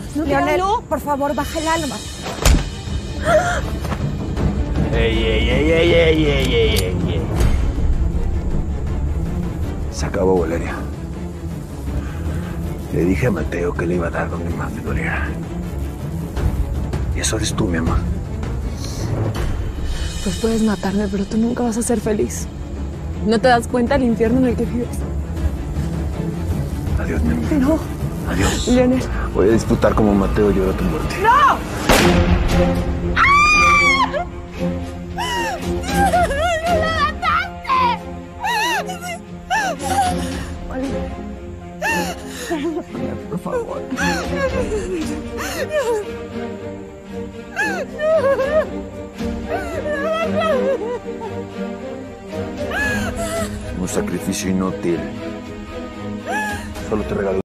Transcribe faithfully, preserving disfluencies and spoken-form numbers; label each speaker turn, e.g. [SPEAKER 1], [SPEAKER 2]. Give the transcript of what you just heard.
[SPEAKER 1] No,
[SPEAKER 2] Leonel,
[SPEAKER 1] no.
[SPEAKER 2] por favor, baja el alma.
[SPEAKER 3] Ey, ey, ey, ey, ey, ey, ey, ey, ey. Se acabó, Valeria. Le dije a Mateo que le iba a dar donde más le doliera. Y eso eres tú, mi amor.
[SPEAKER 1] Pues puedes matarme, pero tú nunca vas a ser feliz. ¿No te das cuenta del infierno en el que vives?
[SPEAKER 3] Adiós, mi amor.
[SPEAKER 1] No.
[SPEAKER 3] Adiós.
[SPEAKER 1] Leonel.
[SPEAKER 3] Voy a disfrutar como Mateo llora tu muerte.
[SPEAKER 2] ¡No!
[SPEAKER 3] Por favor. Un sacrificio inútil. Solo te regalo